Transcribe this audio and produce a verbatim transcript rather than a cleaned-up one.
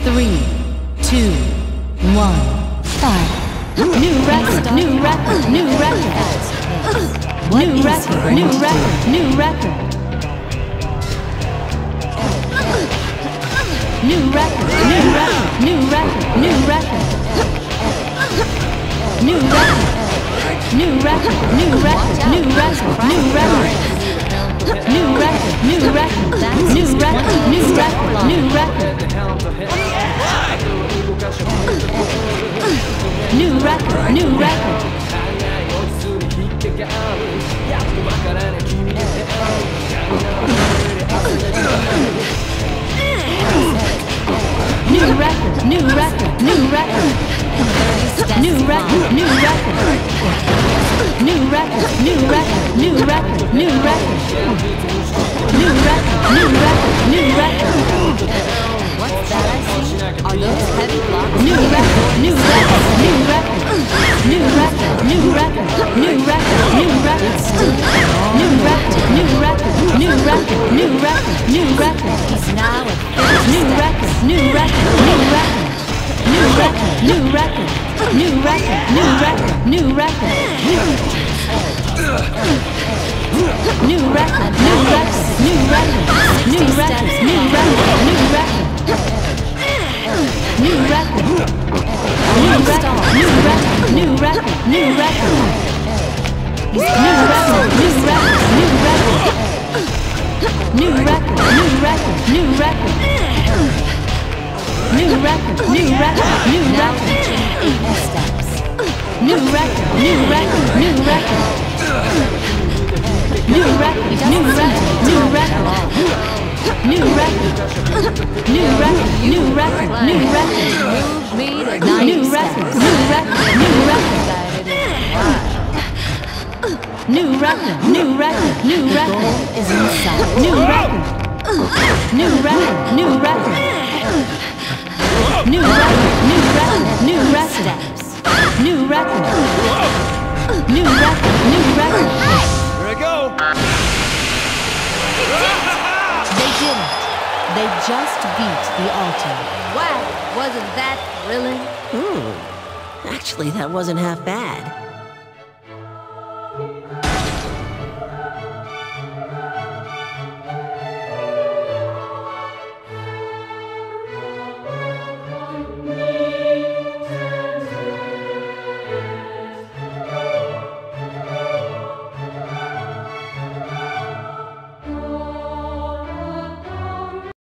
Three, two, one, start. New record, new record, new record. New record, new record, new record. New record, new record, new record, new record. New record, new record, new record, new record, new record. New record, new record, new record, new record, new record. New record, new record. New record, new record, new record. New record, new record. New record, new record, new record, new record. New record, new record, new record. What's that I see? Are those heavy blocks? New record, new record, new record. New record, new record, new record, new record. New record, new record, new record, new record, new record. He's now at New record, new record, new record. New record, new record, new record, new record, new record. New record, new record, new record, new record, new record, new record. New record, new record, new record, new record, new record. New record, new record, new record. New record, new record, new record. New record, new record, new record. New record, new record, new record. New record, new record, new record. New record, new record, new record, new record. New record, new record, new record. New record, new record, new record. is inside. New record, new record, new record. New record, new record, new record. New record, new record, new record. Here I go. They didn't. They just beat the altar. Wow, wasn't that thrilling? Hmm. Actually, that wasn't half bad.